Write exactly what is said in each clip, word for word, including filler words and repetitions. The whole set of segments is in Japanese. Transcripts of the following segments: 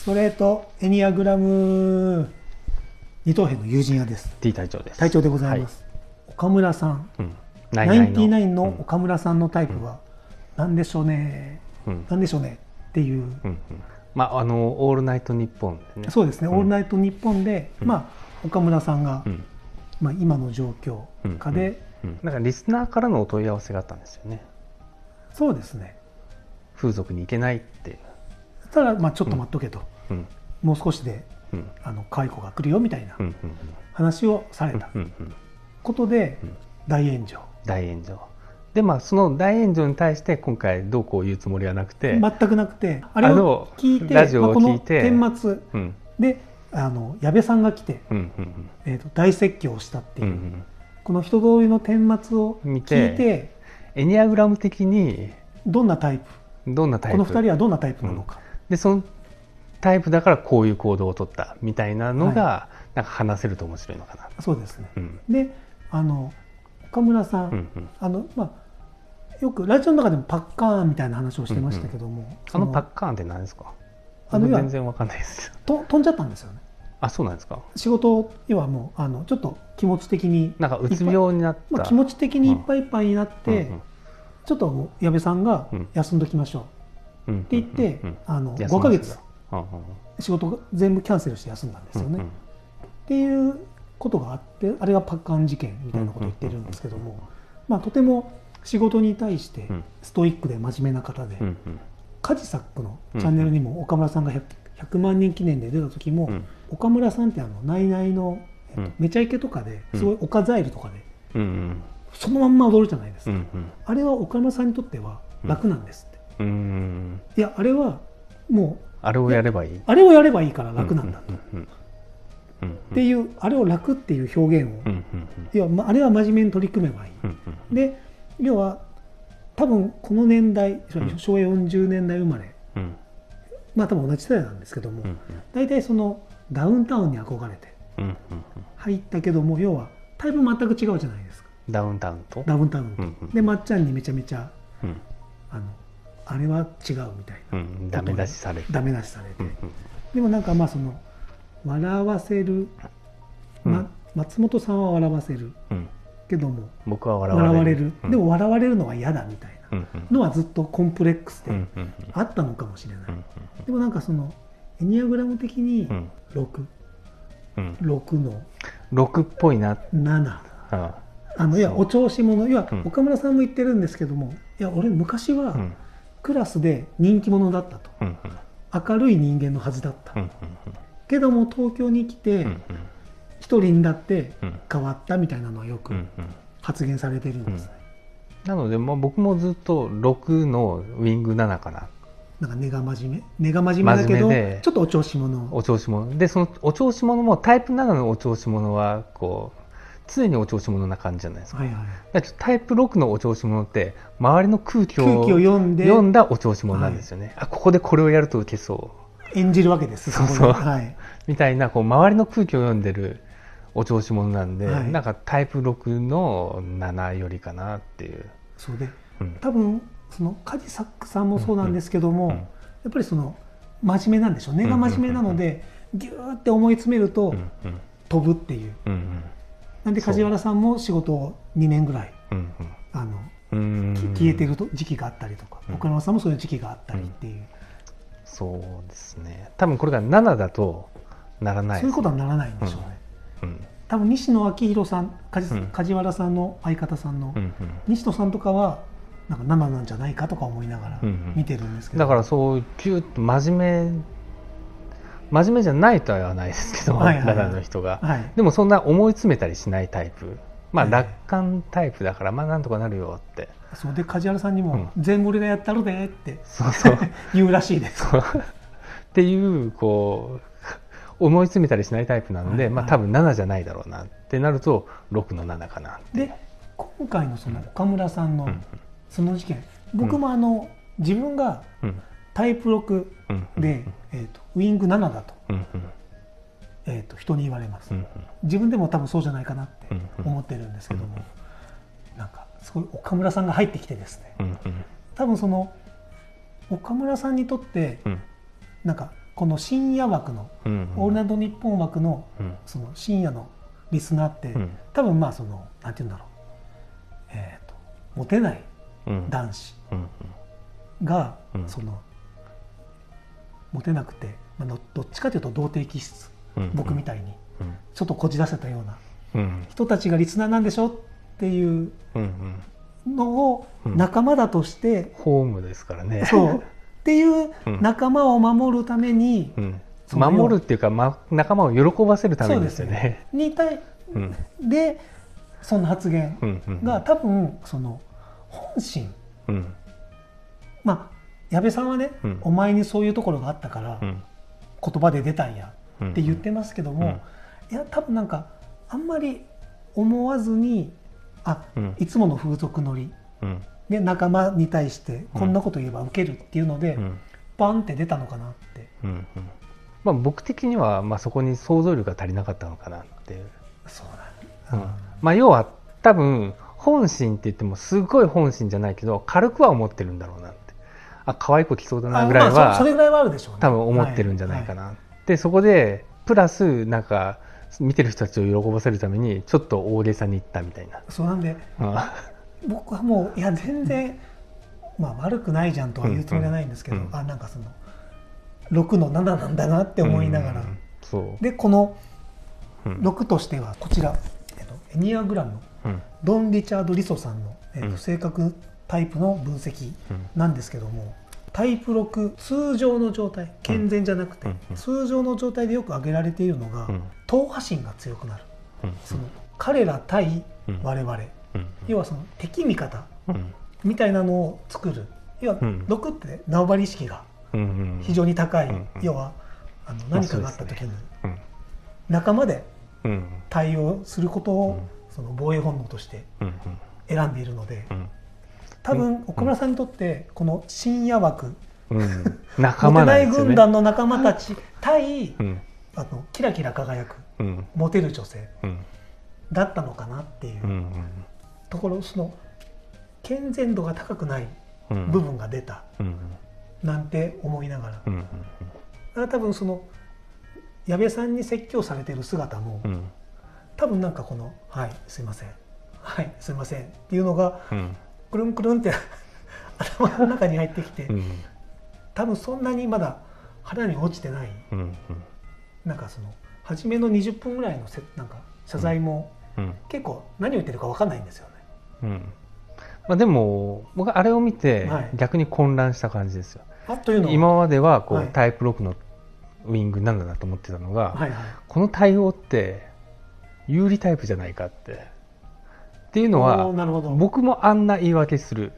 ストレートエニアグラム二等兵の友人屋です。 T 隊長です。 隊長でございます、はい、岡村さん、 うん、 ナインティナインの岡村さんのタイプは何でしょうね、うん、何でしょうねっていう、うんうん、 まああのオールナイトニッポンでね。 そうですね、うん、オールナイトニッポンで、うん、まあ岡村さんが、うん、まあ、今の状況下で、 うんうんうん、なんかリスナーからのお問い合わせがあったんですよね。 そうですね、 風俗に行けないっていう。 ただまあちょっと待っとけと、うんうん、もう少しで、うん、あの可愛い子が来るよみたいな話をされたことで大炎上。 大炎上で、まあその大炎上に対して今回どうこう言うつもりはなくて、 全くなくて、あれを聞いて、 ラジオを聞いて、 まあ、この顛末で、うん、あの矢部さんが来て、うんうんうん、えーと大説教をしたっていう、うんうん、この人通りの顛末を聞いて、 エニアグラム的にどんなタイプ、 どんなタイプ、 このふたりはどんなタイプなのか、 うん、でそのタイプだからこういう行動を取ったみたいなのが、はい、なんか話せると面白いのかな。 そうですね、うん、であの岡村さん、うんうん、あのまあ、よくラジオの中でもパッカーンみたいな話をしてましたけども、うんうん、 あのパッカーンって何ですか？あの全然わかんないですと飛んじゃったんですよね。 あ、そうなんですか。 仕事要はもうあのちょっと気持ち的になんかうつ病になった、 まあ、気持ち的にいっぱいいっぱいになって、うんうんうん、ちょっと矢部さんが休んどきましょうって言って、うんうんうん、あのごかげつ仕事全部キャンセルして休んだんですよね、うんうん、っていうことがあって、あれがパッカーン事件みたいなことを言ってるんですけども、まあ、とても仕事に対してストイックで真面目な方で、うんうん、カジサックのチャンネルにも岡村さんが ひゃくまんにん記念で出た時も、うん、岡村さんってあのナイナイの、えっと、めちゃイケとかですごいオカザイルとかで、うんうん、そのまんま踊るじゃないですか、うんうん、あれは岡村さんにとっては楽なんですって、うんうん、いやあれはもうあれをやればいい、 あれをやればいいから楽なんだと、っていうあれを楽っていう表現を、うんうんうん、要はあれは真面目に取り組めばいい、うんうん、で要は多分この年代、うん、しょうわよんじゅうねんだい生まれ、うん、まあ多分同じ世代なんですけども、うんうん、大体そのダウンタウンに憧れて入ったけども、要はタイプ全く違うじゃないですか。 ダウンタウンとダウンタウンと、うんうん、でまっちゃんにめちゃめちゃ、うん、あのあれは違うみたいな、うん、 ダメ出しされてダメ出しされて、うんうん、でもなんかまあその笑わせる、うんま、松本さんは笑わせる、うん、けども僕は笑われる、笑われる、 うん、でも笑われるのは嫌だみたいなのはずっとコンプレックスであったのかもしれない、うんうんうん、でもなんかそのエニアグラム的にろく、うん、ろくのろくっぽいななな、あああのいやお調子者、いや、うん、岡村さんも言ってるんですけども、いや俺昔は、うん、クラスで人気者だったと、うんうん、明るい人間のはずだった、うんうんうん、けども東京に来て、うんうん、一人になって変わったみたいなのはよく発言されてるんですね、 うんうん、なので、まあ、僕もずっとろくのウィングななかな。 なんか根が真面目根が真面目だけどちょっとお調子者お調子者で、そのお調子者もタイプななのお調子者はこう常にお調子者な感じじゃないですか、はいはい、だからタイプろくのお調子者って周りの空気 を, 空気を読んで読んだお調子者なんですよね、はい、あここでこれをやると受けそう演じるわけです。 そうそう、はい、みたいなこう周りの空気を読んでるお調子者なんで、はい、なんかタイプろくのななよりかなっていう。 そうで、うん、多分そのカジサックさんもそうなんですけども、うんうん、やっぱりその真面目なんでしょう、根が真面目なので、うんうんうん、ギューって思い詰めると、うんうん、飛ぶっていう、うんうん、なんで梶原さんも仕事をにねんぐらい、うんうん、あのうん消えてる時期があったりとか、うん、岡村さんもそういう時期があったりっていう、うん、 そうですね。多分これがななだとならないですね。 そういうことはならないんでしょうね、うんうん、多分西野昭弘さん、梶、うん、梶原さんの相方さんの、うんうん、西野さんとかはなんかなななんじゃないかとか思いながら見てるんですけど、 うんうん、だからそうギュッと真面目真面目じゃないとは言わないですけど、はいはいはい、ななの人が、はい、でもそんな思い詰めたりしないタイプ、まあ、楽観タイプだから、まあなんとかなるよって。 そうで梶原さんにも全部俺がやったるでってそうそう言うらしいです。 っていうこう思い詰めたりしないタイプなので、はいはい、まあ、多分ななじゃないだろうなってなるとろくのななかなって。 で今回のその岡村さんのその事件、うん、僕もあの自分がタイプろくで、うんえー、とウィングななだと、うんえー、と人に言われます、うん、自分でも多分そうじゃないかなって思ってるんですけども、うん、なんかすごい岡村さんが入ってきてですね、うん、多分その岡村さんにとって、うん、なんかこの深夜枠の、 うんうん、 オールナイトニッポン枠の、 うん、 その深夜のリスナーって、うん、多分まあそのなんていうんだろう、えーと、モテない男子が、うんうん、そのモテなくて、まあ、どっちかというと童貞気質、うんうん、僕みたいに、うん、ちょっとこじらせたような人たちがリスナーなんでしょっていうのを仲間だとして、うん、 ホームですからね。 そうっていう仲間を守るために、 うんうん、守るっていうか、ま、仲間を喜ばせるためにですよね。 に対でその発言が多分その本心、うん、まあ矢部さんはね、うん、お前にそういうところがあったから、うん、言葉で出たんやって言ってますけども、うん、いや多分なんかあんまり思わずにあ、うん、いつもの風俗乗り、うん、で仲間に対してこんなこと言えばウケるっていうので、うん、バンって出たのかなって、うんうん、 まあ、僕的にはまあそこに想像力が足りなかったのかなっていう。 そうなんだ、うん、まあ、要は多分本心って言ってもすごい本心じゃないけど軽くは思ってるんだろうなって、あ可愛い子来そうだなぐらいは、 まあ、そ, それぐらいはあるでしょうね、 多分思ってるんじゃないかな、はいはい、でそこでプラスなんか見てる人たちを喜ばせるためにちょっと大げさに言ったみたいな。 そうなんで、うん、僕はもういや全然、まあ、悪くないじゃんとは言うつもりはないんですけど、うんうん、あなんかそのろくのなななんだなって思いながら、うん、そうでこのろくとしてはこちら、えっと、エニアグラム、うん、ドン・リチャード・リソさんの、えっと、性格タイプの分析なんですけども、うん、タイプろく通常の状態、健全じゃなくて、うん、通常の状態でよく挙げられているのが、うん、党派心が強くなる、うん、その彼ら対我々、うん、要はその敵味方みたいなのを作る、要はろくって縄張り意識が非常に高い、うん、要はあの何かがあった時に仲間で対応することをその防衛本能として選んでいるので、多分岡村さんにとってこの深夜枠、うん、仲間なんですよね、モテない軍団の仲間たち対、うん、あのキラキラ輝く、うん、モテる女性だったのかなっていう、うん、ところ、その健全度が高くない部分が出た、うんなんて思いながら、うんうんうん、だから多分その矢部さんに説教されてる姿も、うん、多分なんかこの「はいすいませんはいすいません」っていうのが、うん、くるんくるんって頭の中に入ってきて、うん、多分そんなにまだ腹に落ちてない、うんうん、なんかその初めのにじゅっぷんぐらいのせなんか謝罪も、うん、結構何を言ってるか分かんないんですよね。うんまあ、でも僕あれを見て逆に混乱した感じですよ、 はい、というのは今まではこう、はい、タイプろくのウィングなんだなと思ってたのが、はいはい、この対応って有利タイプじゃないかってっていうのは僕もあんな言い訳する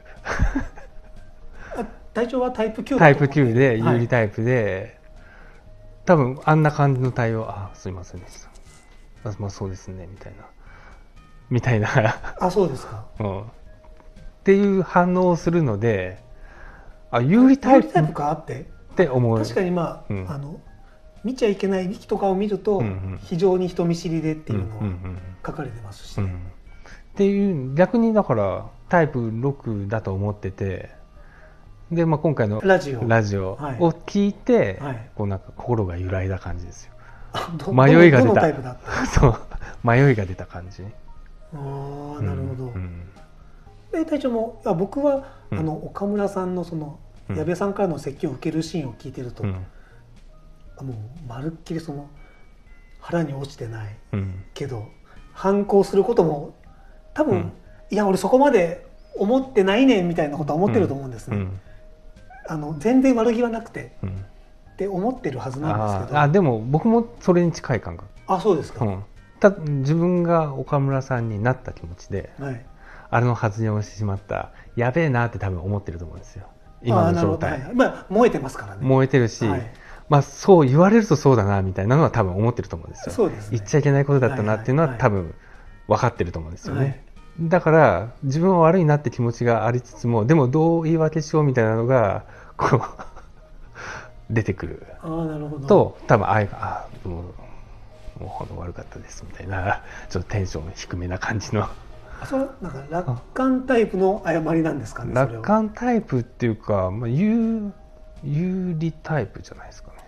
体調はタイプきゅうだと思ってタイプきゅうで有利タイプで、はい、多分あんな感じの対応あすいませんでしたあ、まあ、そうですねみたいなみたいなあそうですか、 うんっていう反応をするので、あ有利タイプかってって思う。 確かにまあ、うん、あの見ちゃいけない劇とかを見ると、うんうん、非常に人見知りでっていうのは書かれてますし、ねうんうんうん、 っていう逆にだからタイプろくだと思ってて、で、まあ、今回のラジオ、ラジオを聞いて、はい、こうなんか心が揺らいだ感じですよ。迷いが出た。タイプだったそう迷いが出た感じ。 ああなるほど。うんうんで隊長もいや僕は、うん、あの岡村さんのその、うん、矢部さんからの説教を受けるシーンを聞いてると、うん、もうまるっきりその腹に落ちてない、うん、けど反抗することも多分、うん、いや俺そこまで思ってないねんみたいなことは思ってると思うんですね、うん、あの全然悪気はなくて、うん、って思ってるはずなんですけど、 ああでも僕もそれに近い感覚。 あそうですか、うん、 た自分が岡村さんになった気持ちで、はいあれの発言をしてしまったやべえなって多分思ってると思うんですよ今の状態、 はいまあ、燃えてますからね燃えてるし、はいまあ、そう言われるとそうだなみたいなのは多分思ってると思うんですよ。 そうですね、 言っちゃいけないことだったなっていうのは多分分かってると思うんですよね、はいはい、だから自分は悪いなって気持ちがありつつもでもどう言い訳しようみたいなのがこう出てくるあなるほどと多分ああもうもう悪かったですみたいなちょっとテンション低めな感じのそれなんか楽観タイプの誤りなんですかね。 楽観タイプっていうか、まあ、有, 有利タイプじゃないですかね。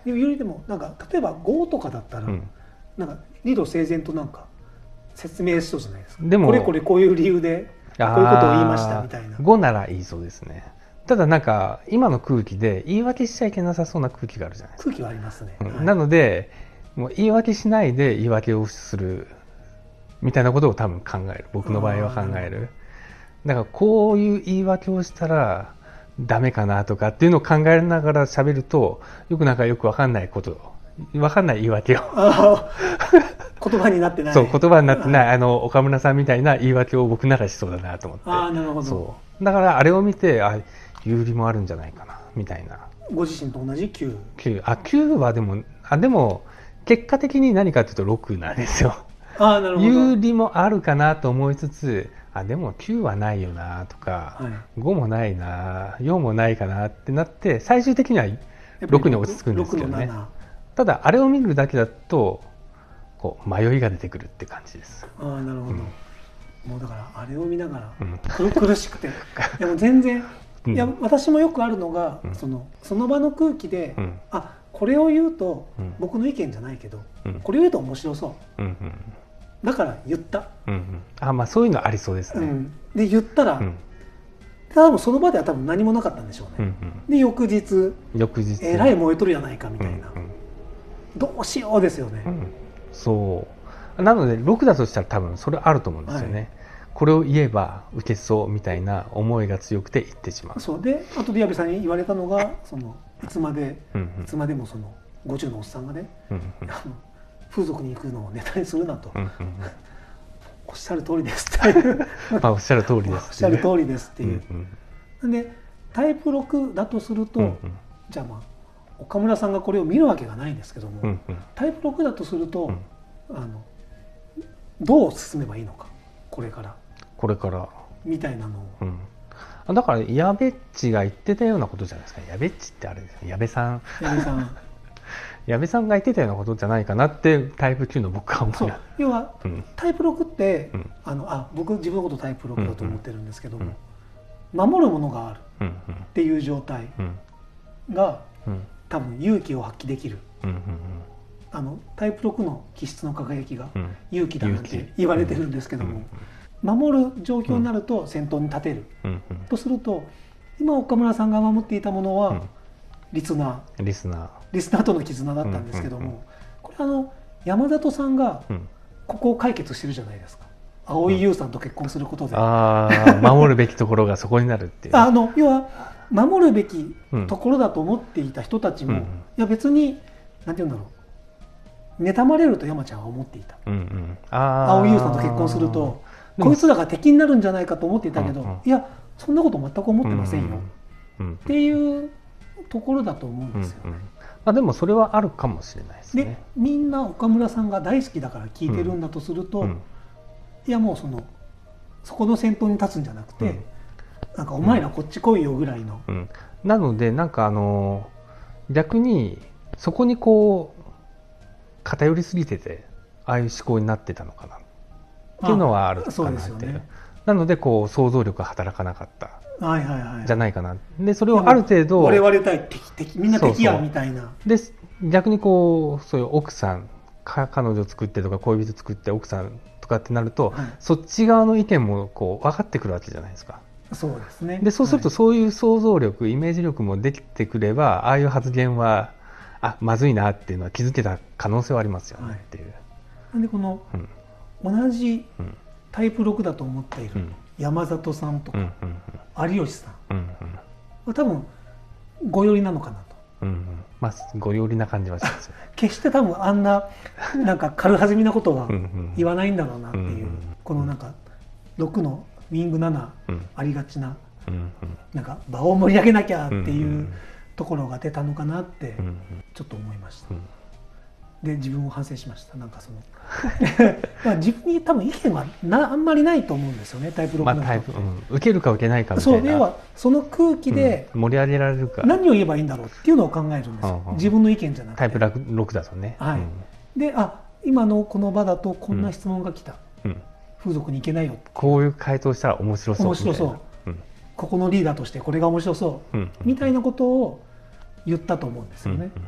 でもよりでもなんか例えばごとかだったら、うん、なんか理路整然となんか説明しそうじゃないですか。でもこれこれこういう理由でこういうことを言いましたみたいな。 ごなら言いそうですね。ただなんか今の空気で言い訳しちゃいけなさそうな空気があるじゃないですか。 空気はありますね、 うん、はい、なのでもう言い訳しないで言い訳をするみたいなことを多分考える、僕の場合は考える。だからこういう言い訳をしたらダメかなとかっていうのを考えながら喋ると、よくなんかよく分かんないこと分かんない言い訳を言葉になってない、 そう言葉になってない、あの岡村さんみたいな言い訳を僕ならしそうだなと思って。 あ、なるほど。 そうだからあれを見て、あ、有利もあるんじゃないかなみたいな。 ご自身と同じきゅう。 きゅう、あ、きゅうはでも、あ、でも結果的に何かというとろくなんですよ。 あ、なるほど。 有利もあるかなと思いつつ、あ、でもきゅうはないよなとか、はい、ごもないな、よんもないかなってなって、最終的にはろくに落ち着くんですけどね。ただあれを見るだけだとこう迷いが出てくるって感じです。 ああ、なるほど、うん、もうだからあれを見ながら、うん、苦しくてでも全然、いや私もよくあるのが、うん、そのその場の空気で、うん、あ、これを言うと、うん、僕の意見じゃないけど、うん、これを言うと面白そう、うんうん、だから言った、うんうん、 あ、まあそういうのありそうですね、うん、 で言ったら、うん、多分その場では多分何もなかったんでしょうね、うんうん、で翌日翌日えらい燃えとるやないかみたいな、うんうん、どうしようですよね、うん、 そうなのでろくだとしたら多分それあると思うんですよね、はい、これを言えば受けそうみたいな思いが強くて言ってしまう。 そうで、あとで矢部さんに言われたのが、そのいつまで、うんうん、いつまでもそのごじゅうのおっさんがね、うんうん、風俗に行くのをネタにするなと、うんうん、おっしゃる通りですっていうまあおっしゃる通りですおっしゃる通りですっていう、うんうん、でタイプろくだとすると、うんうん、じゃあまあ岡村さんがこれを見るわけがないんですけども、うんうん、タイプろくだとすると、うん、あのどう進めばいいのか、これからこれからみたいなのを、 うん、だから矢部っちが言ってたようなことじゃないですか。矢部っちってあれですね、矢部さん矢部さん矢部さんが言ってたようなことじゃないかなってタイプきゅうの僕は思う。 そう、要は、うん、タイプろくって、うん、あのあ僕自分のことタイプろくだと思ってるんですけども、うんうん、守るものがあるっていう状態が、うんうん、多分勇気を発揮できる、うんうんうん、あのタイプろくの気質の輝きが勇気だなんて言われてるんですけども、うん、守る状況になると先頭に立てる、うんうん、とすると今岡村さんが守っていたものは、うん、リスナーリスナーリスナーとの絆だったんですけども、うんうんうん、これあの山里さんがここを解決してるじゃないですか。蒼井優さんと結婚することで、うん、 あ守るべきところがそこになるっていうあの要は守るべきところだと思っていた人たちも、うんうん、いや別に何て言うんだろう、妬まれると山ちゃんは思っていた、うんうん、蒼井優さんと結婚するとこいつらが敵になるんじゃないかと思っていたけど、うんうん、いやそんなこと全く思ってませんよ、うんうん、っていうところだと思うんですよね、うんうん、 あでもそれはあるかもしれないですね。 でみんな岡村さんが大好きだから聞いてるんだとすると、うんうん、いやもうそのそこの先頭に立つんじゃなくて、うん、なんかお前らこっち来いよぐらいの、うんうん、 なのでなんかあの逆にそこにこう偏りすぎててああいう思考になってたのかなっていうのはあるかなって。そうですよね。なのでこう想像力が働かなかったはいはいはい、 じゃないかな。でそれをある程度我々対敵敵みんな敵やみたいな。 で逆にこうそういう奥さんか彼女作ってとか恋人作って奥さんとかってなると、はい、そっち側の意見もこう分かってくるわけじゃないですか。 そうですね。 でそうするとそういう想像力、はい、イメージ力もできてくればああいう発言はあまずいなっていうのは気づけた可能性はありますよねっていう。はい、 なんでこの、うん、同じタイプろくだと思っている、うん山里さんとか、うんうんうん、有吉さん、うんうん、多分ご寄りなのかなと、うんうんまあ、ご寄りな感じはしますよね決して多分あんななんか軽はずみなことは言わないんだろうなっていう、うんうん、このなんかろくのウィングなな、うん、ありがちな、うんうん、なんか場を盛り上げなきゃっていうところが出たのかなってちょっと思いました、うんうんで自分を反省しました。なんかそのまあ自分に多分意見はなあんまりないと思うんですよねタイプろくの人って、まあタイプうん、受けるか受けないかみたいな。 そう要はその空気で、 うん、盛り上げられるか何を言えばいいんだろうっていうのを考えるんですよ、うんうん、自分の意見じゃなくてタイプろくだとね、 はいうん、であ今のこの場だとこんな質問が来た、うん、風俗に行けないよこういう回答したら面白そう面白そう、うん、ここのリーダーとしてこれが面白そう、うん、みたいなことを言ったと思うんですよね、うんうん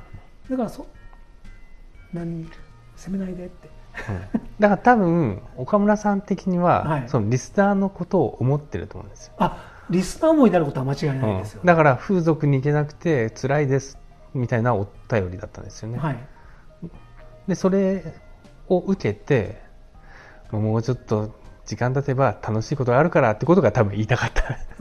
だからそ何責めないでって、 うん、だから多分岡村さん的には、 はい、 そのリスナーのことを思ってると思うんですよ。 あ、リスナー思いであることは間違いないですよ、 うん、だから風俗に行けなくて辛いですみたいなお便りだったんですよね、 はい、 でそれを受けてもうちょっと時間経てば楽しいことがあるからってことが多分言いたかった、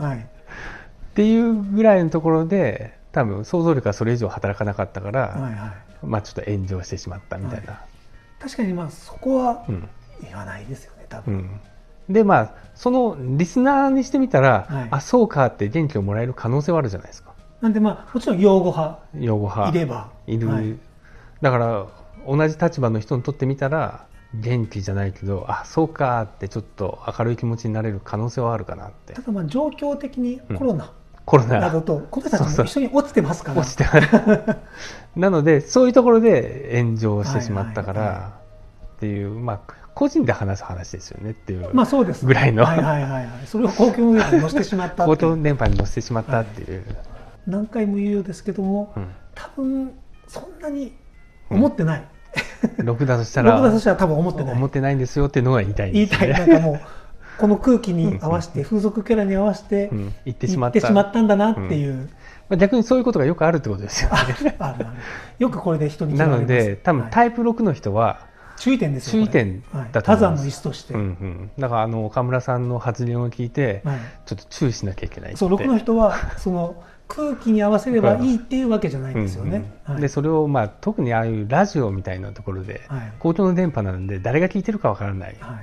はい、っていうぐらいのところで多分想像力がそれ以上働かなかったから、はいはい、まあちょっと炎上してしまったみたいな、はい、 確かにまあそこは言わないですよね、うん、多分、 うん、でまあそのリスナーにしてみたら、はい、あそうかって元気をもらえる可能性はあるじゃないですか。 なんでまあもちろん擁護派擁護派いればいる、はい、だから同じ立場の人にとってみたら元気じゃないけどあそうかってちょっと明るい気持ちになれる可能性はあるかなって。 ただまあ状況的にコロナ、うん、 コロナなどとこの人たちも一緒に落ちてますから、 そうそう落ちてなのでそういうところで炎上してしまったから、はいはいはい、っていうまあ個人で話す話ですよねっていうぐらいの、 まあそうですね、はいはいはいはい、それを公共の電波に乗せてしまった公共の電波に乗せてしまったっていう、はい、 何回も言うようですけども、うん、多分そんなに思ってない、 うん、ろくだとしたらろくだとしたら多分思ってない思ってないんですよっていうのが言いたいんですよね。 言いたい、なんかもうこの空気に合わせて風俗キャラに合わせて言ってしまったんだなっていう、うんまあ、逆にそういうことがよくあるってことですよね。あるあるよくこれで人に嫌われます。なので多分タイプろくの人は、はい、 注意点ですよ。 注意点だと思います。他山の石として、 うんうん、だからあの岡村さんの発言を聞いて、はい、ちょっと注意しなきゃいけないって。 そうろくの人はその空気に合わせればいいっていうわけじゃないんですよね。うんうんはい、でそれを、まあ、特にああいうラジオみたいなところで、はい、公共の電波なんで誰が聞いてるかわからない、はい、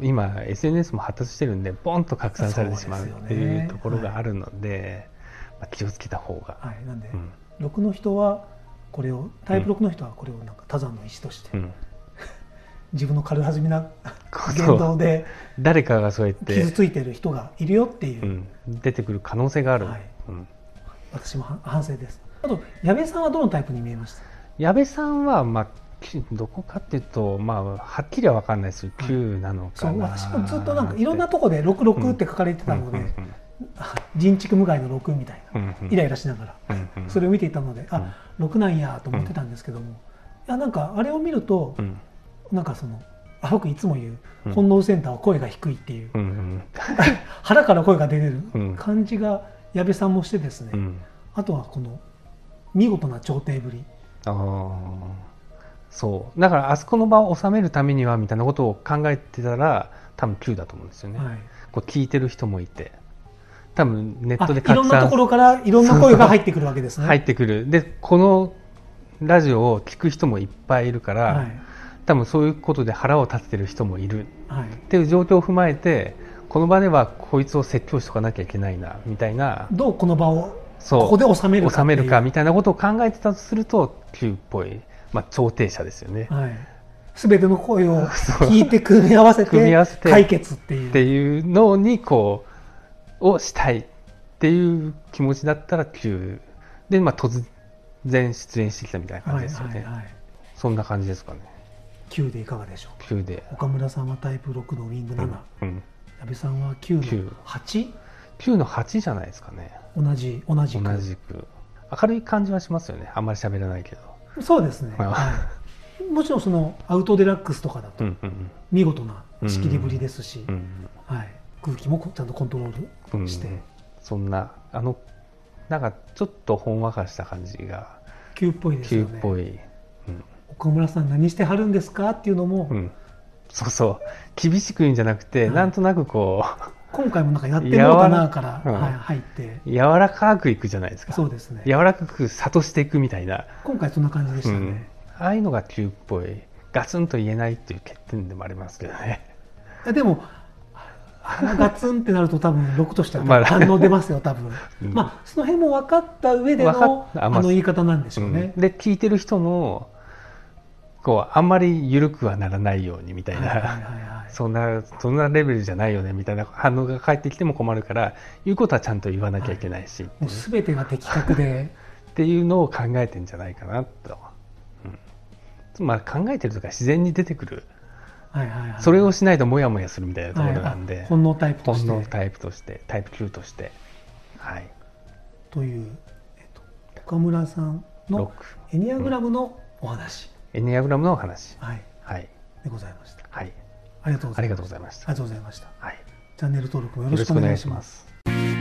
今 エスエヌエス も発達してるんでボンと拡散されてしまうっていうところがあるので、まあ、気をつけた方が、はい、 なんで、うん、ろくの人はこれをタイプろくの人はこれをなんか他山の石として、うん、自分の軽はずみな言動で誰かがそうやって傷ついてる人がいるよっていう、 うん、出てくる可能性がある、はいうん、 私も反省です。あと矢部さんはどのタイプに見えました？ 矢部さんは、まあ、どこかっていうと、まあ、はっきりは分かんないですけど、きゅうなのかな、 はい、そう私もずっとなんかいろんなところでろくろくって書かれてたので、うんうんうんうん人畜無害のろくみたいな、うんうん、イライラしながら、うんうん、それを見ていたので、うん、あろくなんやと思ってたんですけども、うん、いやなんかあれを見ると、うん、なんかそのあ僕いつも言う、うん、本能センターは声が低いっていう、うんうん、腹から声が出てる感じが矢部さんもしてですね、うん、あとはこの見事な調停ぶり、 あそうだからあそこの場を収めるためにはみたいなことを考えてたら多分きゅうだと思うんですよね、はい、こう聞いてる人もいて多分ネットで拡散いろんなところからいろんな声が入ってくるわけですね。 入ってくる。でこのラジオを聞く人もいっぱいいるから、はい、多分そういうことで腹を立ててる人もいる、はい、っていう状況を踏まえてこの場ではこいつを説教しとかなきゃいけないなみたいな、 どうこの場をここで収めるか収めるかみたいなことを考えてたとするときゅうっぽい、まあ、調停者ですよね。はい、 全ての声を聞いて組み合わせて解決っていうっていうのにこうをしたいっていう気持ちだったらきゅうで、まあ、突然出演してきたみたいな感じですよね、はいはいはい、そんな感じですかね。 きゅうでいかがでしょう？ きゅうで岡村さんはタイプろくのウィングなな、うんうん、矢部さんはきゅうの はち？ きゅうのはちじゃないですかね。 同じ同じく同じく明るい感じはしますよね。あんまり喋らないけど。 そうですね、はい、もちろんそのアウトデラックスとかだと見事な仕切りぶりですし、うんうんうんはい、空気もちゃんとコントロールして、うん、そんなあのなんかちょっとほんわかした感じがきゅうっぽいですよね。 きゅうっぽい、うん、 岡村さん何してはるんですかっていうのも、うん、 そうそう厳しく言うんじゃなくて、はい、なんとなくこう今回もなんかやってみようかなから、うんはい、入って柔らかくいくじゃないですか。 そうですね、 柔らかく諭していくみたいな。 今回そんな感じでしたね、うん、 ああいうのがきゅうっぽいガツンと言えないっていう欠点でもありますけどね。 いやでもガツンってなると多分ろくとしては反応出ますよ多分、うん、まあその辺も分かった上でのあの言い方なんでしょうね、 うん、で聞いてる人のこうあんまり緩くはならないようにみたいな、はいはいはいはい、そんなそんなレベルじゃないよねみたいな反応が返ってきても困るから言うことはちゃんと言わなきゃいけないし、はい、 もう全てが的確でっていうのを考えてんじゃないかなと、うん、まあ考えてるとか自然に出てくる、はいはいはい、それをしないとモヤモヤするみたいなところなんで、はい、 本能タイプとして本能タイプとしてタイプきゅうとして、はい、 という、えっと、岡村さんのエニアグラムのお話、 エニアグラムのお話、 はい、 はい、 でございました。 はい、 ありがとうございました。 ありがとうございました。 ありがとうございました。 はい、 チャンネル登録もよろしくお願いします。